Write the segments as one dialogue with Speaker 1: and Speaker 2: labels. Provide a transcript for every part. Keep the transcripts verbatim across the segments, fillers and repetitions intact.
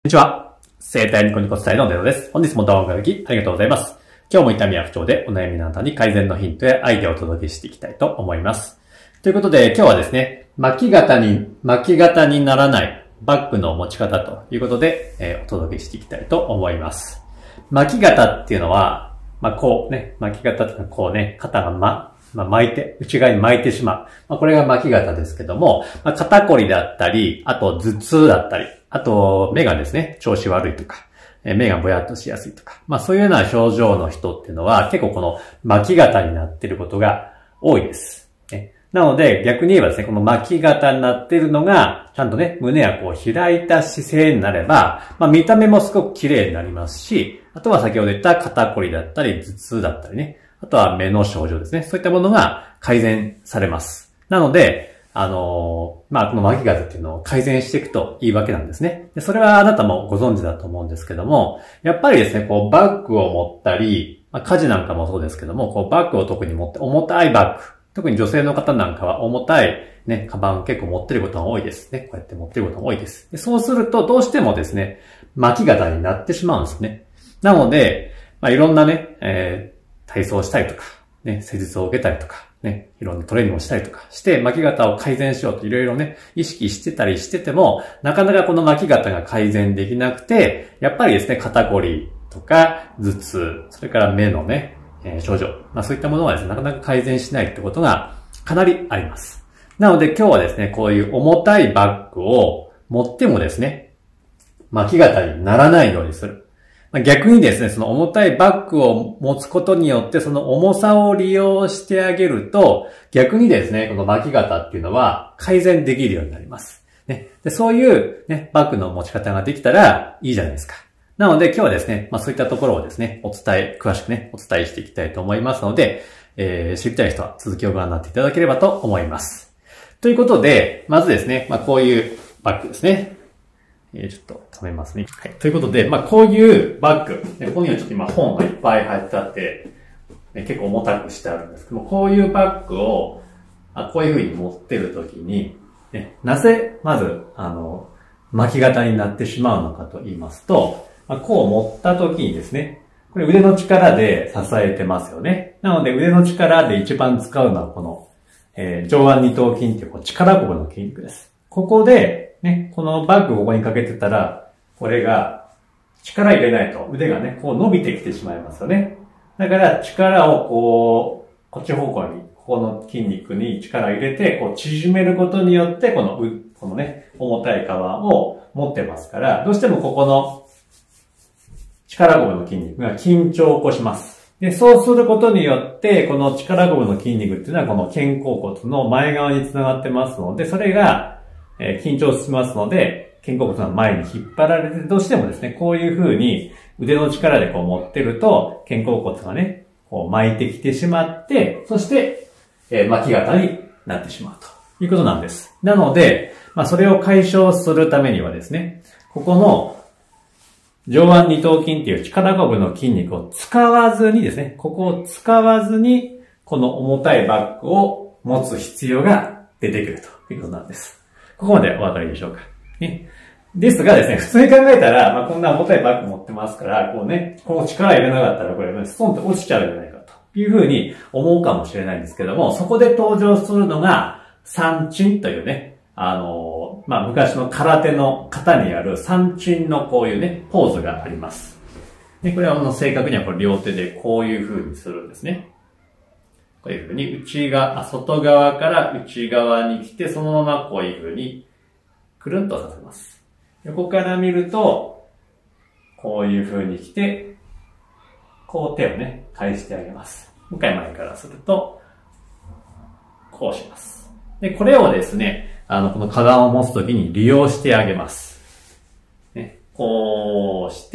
Speaker 1: こんにちは。生体ニコニコスタイルのデノです。本日も動画を聞きありがとうございます。今日も痛みや不調でお悩みのあなたに改善のヒントやアイデアをお届けしていきたいと思います。ということで今日はですね、巻き型に、巻き型にならないバッグの持ち方ということで、えー、お届けしていきたいと思います。巻き型っていうのは、まあこうね、巻き型っていうのはこうね、肩がま、まあ、巻いて、内側に巻いてしまう。まあ、これが巻き型ですけども、まあ、肩こりだったり、あと頭痛だったり、あと目がですね、調子悪いとか、目がぼやっとしやすいとか、まあそういうような症状の人っていうのは結構この巻き型になっていることが多いです。なので逆に言えばですね、この巻き型になっているのが、ちゃんとね、胸がこう開いた姿勢になれば、まあ見た目もすごく綺麗になりますし、あとは先ほど言った肩こりだったり、頭痛だったりね、あとは目の症状ですね。そういったものが改善されます。なので、あのー、まあ、この巻き型っていうのを改善していくといいわけなんですね。でそれはあなたもご存知だと思うんですけども、やっぱりですね、こうバッグを持ったり、まあ、家事なんかもそうですけども、こうバッグを特に持って、重たいバッグ、特に女性の方なんかは重たいね、カバン結構持ってることが多いですね。こうやって持ってることが多いです。でそうすると、どうしてもですね、巻き型になってしまうんですね。なので、まあ、いろんなね、えー、体操をしたりとか、ね、施術を受けたりとか、ね、いろんなトレーニングをしたりとかして、巻き型を改善しようといろいろね、意識してたりしてても、なかなかこの巻き型が改善できなくて、やっぱりですね、肩こりとか頭痛、それから目のね、えー、症状、まあそういったものはですね、なかなか改善しないってことがかなりあります。なので今日はですね、こういう重たいバッグを持ってもですね、巻き型にならないようにする。逆にですね、その重たいバッグを持つことによって、その重さを利用してあげると、逆にですね、この巻き型っていうのは改善できるようになります。ね、でそういうね、バッグの持ち方ができたらいいじゃないですか。なので今日はですね、まあそういったところをですね、お伝え、詳しくね、お伝えしていきたいと思いますので、えー、知りたい人は続きをご覧になっていただければと思います。ということで、まずですね、まあこういうバッグですね。えー、ちょっと止めますね。はい。ということで、まあ、こういうバッグ。ここにはちょっと今本がいっぱい入ってあって、ね、結構重たくしてあるんですけども、こういうバッグを、あこういう風に持ってるときに、ね、なぜ、まず、あの、巻き型になってしまうのかと言いますと、まあ、こう持ったときにですね、これ腕の力で支えてますよね。なので腕の力で一番使うのはこの、えー、上腕二頭筋っていうこう力こぶの筋肉です。ここで、ね、このバッグをここにかけてたら、これが力入れないと腕がね、こう伸びてきてしまいますよね。だから力をこう、こっち方向に、ここの筋肉に力を入れて、こう縮めることによって、この、このね、重たい皮を持ってますから、どうしてもここの力こぶの筋肉が緊張を起こします。で、そうすることによって、この力こぶの筋肉っていうのはこの肩甲骨の前側につながってますので、それがえー、緊張しますので、肩甲骨が前に引っ張られて、どうしてもですね、こういう風に腕の力でこう持ってると、肩甲骨がね、こう巻いてきてしまって、そして、えー、巻き型になってしまうということなんです。なので、まあそれを解消するためにはですね、ここの上腕二頭筋っていう力こぶの筋肉を使わずにですね、ここを使わずに、この重たいバッグを持つ必要が出てくるということなんです。ここまでお分かりでしょうか。ね。ですがですね、普通に考えたら、まあ、こんな重たいバッグ持ってますから、こうね、こう力入れなかったらこれ、ストンって落ちちゃうんじゃないかというふうに思うかもしれないんですけども、そこで登場するのが、三鎮というね、あの、まあ、昔の空手の型にある三鎮のこういうね、ポーズがあります。で、これはあの正確にはこれ両手でこういうふうにするんですね。こういうふうに内側、外側から内側に来て、そのままこういうふうにくるんとさせます。横から見ると、こういうふうに来て、こう手をね、返してあげます。もう一回前からすると、こうします。で、これをですね、あの、このカバンを持つときに利用してあげます。ね、こうして、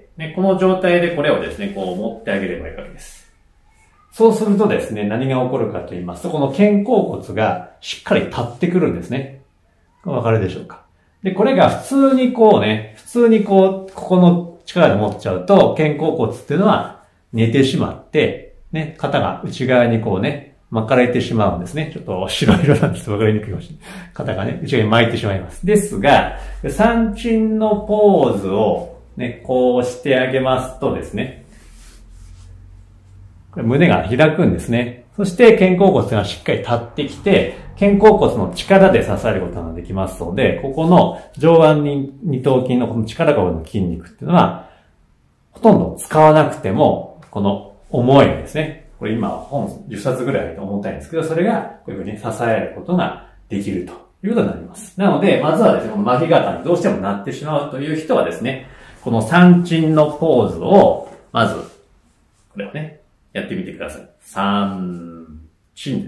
Speaker 1: ね、この状態でこれをですね、こう持ってあげればいいわけです。そうするとですね、何が起こるかと言いますと、この肩甲骨がしっかり立ってくるんですね。わかるでしょうか。で、これが普通にこうね、普通にこう、ここの力で持っちゃうと、肩甲骨っていうのは寝てしまって、ね、肩が内側にこうね、 巻かれてしまうんですね。ちょっと白色なんですと分かりにくいかもしれない。肩がね、内側に巻いてしまいます。ですが、三鎮のポーズをね、こうしてあげますとですね、これ胸が開くんですね。そして肩甲骨がしっかり立ってきて、肩甲骨の力で支えることができますので、ここの上腕二頭筋のこの力がの筋肉っていうのは、ほとんど使わなくても、この重いですね。これ今本じゅっさつぐらいと重たいんですけど、それがこういうふうに支えることができるということになります。なので、まずはですね、この巻き肩にどうしてもなってしまうという人はですね、この三鎮のポーズを、まず、これをね、やってみてください。三鎮です。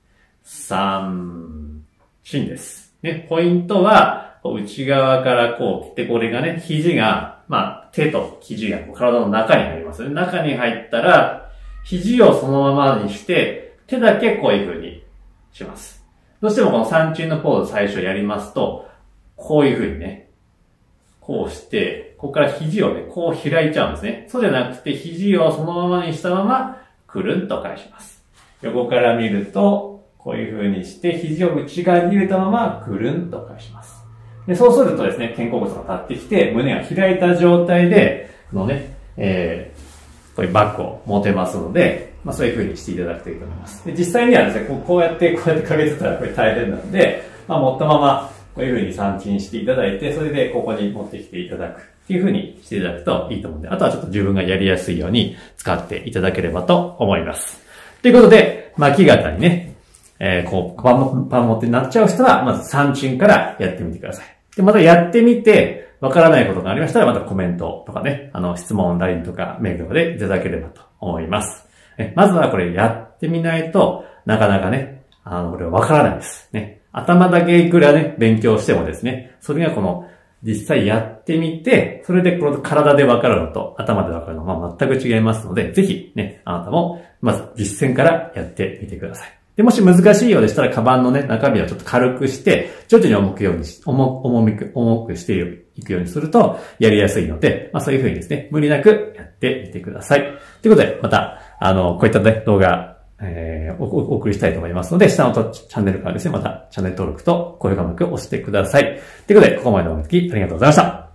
Speaker 1: 三鎮です。ね、ポイントは、内側からこう来て、これがね、肘が、まあ、手と肘が体の中に入りますね。中に入ったら、肘をそのままにして、手だけこういう風にします。どうしてもこの三鎮のポーズ最初やりますと、こういう風にね、こうして、ここから肘をね、こう開いちゃうんですね。そうじゃなくて、肘をそのままにしたまま、くるんと返します。横から見ると、こういう風にして、肘を内側に入れたまま、くるんと返します。で、そうするとですね、肩甲骨が立ってきて、胸が開いた状態で、このね、えー、こういうバッグを持てますので、まあそういう風にしていただくといいと思います。で、実際にはですね、こうこうやって、こうやってかけてたらこれ大変なので、まあ持ったまま、こういう風に三鎮していただいて、それでここに持ってきていただくっていう風にしていただくといいと思うんで、あとはちょっと自分がやりやすいように使っていただければと思います。ということで、巻き肩にね、えー、こう、パンも、パン持ってなっちゃう人は、まず三鎮からやってみてください。で、またやってみて、わからないことがありましたら、またコメントとかね、あの、質問、ライン とかメールとかでいただければと思います。えまずはこれやってみないとなかなかね、あの、これわからないです。ね。頭だけいくらね、勉強してもですね、それがこの、実際やってみて、それでこの体でわかるのと頭でわかるのは、まあ、全く違いますので、ぜひね、あなたも、まず実践からやってみてください。で、もし難しいようでしたら、カバンのね、中身をちょっと軽くして、徐々に重くようにし、重、重く、重くしていくようにすると、やりやすいので、まあそういう風にですね、無理なくやってみてください。ということで、また、あの、こういったね、動画、えー、お, お送りしたいと思いますので、下のチャンネルからですね、またチャンネル登録と高評価マークを押してください。ということで、ここまでのお聞きありがとうございました。